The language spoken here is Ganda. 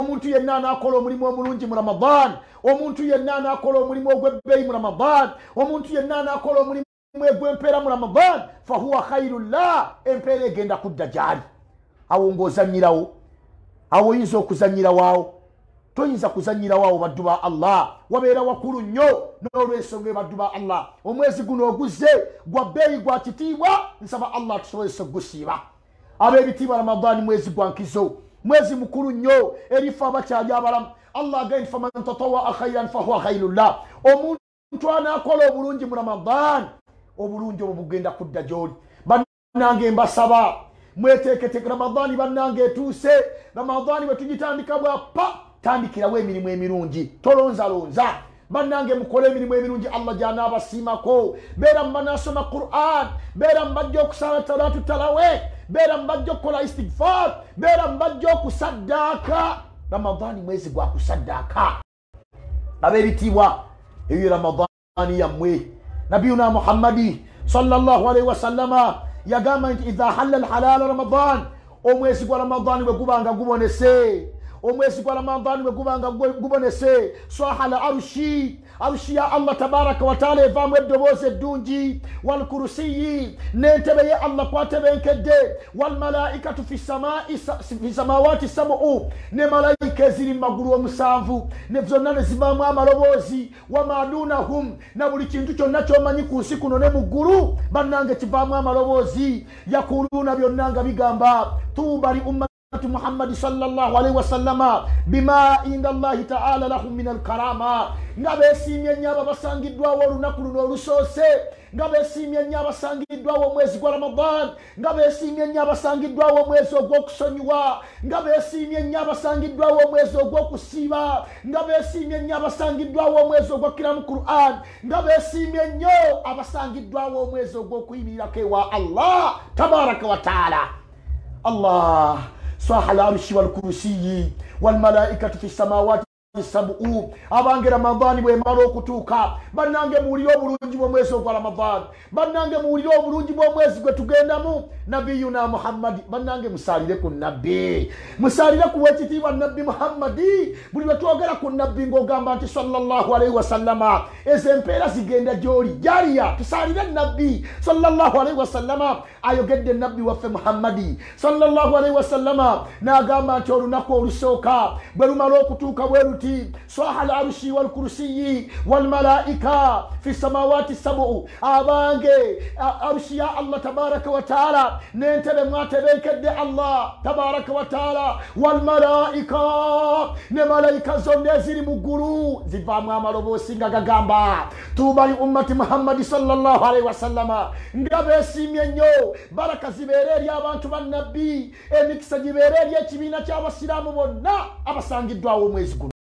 omuntu yenna anakola omulimu omulungi mu Ramadan, omuntu yenna anakola omulimu ogw'ebbeeyi mu Ramadan, omuntu yenna anakola omulimu egw'empeera mu Ramadan, fahuwa khairullah, empeera egenda kudda gyali. Awo ng'ozanyirawo, awo oyinza okuzanyirawo, toyinza kuzanyirawo baddu ba Allah, wabeera wakulu nnyo n'olw'ensonga baddu ba Allah. Omwezi guno oguzze gwa bbeeyi gwa kitiibwa, nsaba Allah tusobozese gusiiba. Ab'ebitiibwa Ramadan mwezi gwa nkizo, mwezi mukulu nnyo erifa abakyali abalamu. Allah again faman tatawwa khairan fahuwa khairullah. Omuntu anakola obulungi mu Ramadan, obulungi obwo bugenda kudda gy'oli. Bannange mbasaba mweteeketeke, Ramadan bannange etuuse. Ramadan bwe tugitandika bwappa, tandikirawo emirimu emirungi, tolonzalonza. Bannange mukole emirimu emirungi Allah gy'anaabasiimako. Beera mbanasoma Qur'an, beera mbajja okusala salatu tarawih, beera mbajja okukola istighfar, beera mbajja okusaddaaka. Ramadan mwezi gwa kusaddaaka. Ab'ebitiibwa, eyo Ramadan yammwe. Nabiyuna Muhammadi sallallahu alaihi wasallama yagamba nti idha halla alhalal Ramadan, omwezi gwa Ramadan bwe gubanga gubonese, omwezi gwa Ramadan bwe gubanga gubonese, sahala arushi ya Allah tabaraka wa taala evaamu eddoboozi eddungi, wal kursiyi n'entebe ye Allah kwatebenkedde, wal malaikatu fi samawati sab'u, ne malayika eziri mu magulu omusanvu ne zonna ne zivaamu amaloboozi, wama dunahum, na buli kintu kyonna ky'omanyi ku nsi kuno ne mu ggulu bannange kivaamu amaloboozi. Yakuluuna byonna nga bigamba tuuba li ummati Muhammad sallallahu alaihi wasallama bima inda Allah ta'ala lahum min al-karama. Nga beesiimye nnyo abasangiddwawo olunaku luno olusoose, nga beesiimye nnyo abasangiddwawo omwezi gwa Ramadan, nga beesiimye nnyo abasangiddwawo omwezi ogw'okusonyiwa, nga beesiimye nnyo abasangiddwawo omwezi ogw'okusiiba, nga beesiimye nnyo abasangiddwawo omwezi ogw'okkiramu Qur'an, nga beesiimye nnyo abasangiddwawo omwezi ogw'okuyimirako ewa Allah tabaraka wa ta'ala. Allah saha al-arshi wal kursiyi wal malaikatu fi samawati sab'u. Abange Ramadan bwe mala okutuuka, bannange muwulire obulungi bw'omwezi ogwa Ramadan, bannange muwulire obulungi bw'omwezi gwe tugendamu. Nabiyuna Muhammadi, bannange musaalire ku nabbi, musaalire ku wekitiibwa nabbi Muhammadi. Buli lwe twogera ku nabbi ng'ogamba nti sallallahu alaihi wasallama, ezo empeera zigenda gy'oli jaliya. Tusaalire nabbi sallallahu alaihi wasallama. Ayogedde nabbi waffe Muhammadi sallallahu alaihi wasallama n'agamba nti olunaku olusooka bwe lumala okutuuka bwe luti, saha al-arshi wal kursiyi wal malaika fi samawati sab'u. Abange arshi ya Allah tabaraka wa taala n'entebe mwatebenkedde Allah tabaraka wa taala, wal malaika ne malaika zonna eziri mu ggulu zivaamu amaloboozi nga gagamba tuuba li ummati Muhammadi sallallahu alaihi wasallama. Nga beesiimye nnyo, baraka zibeere eri abantu ba nabbi, emikisa gibeere eri ekibiina ky'abasiraamu bonna abasangiddwawo omwezi guno.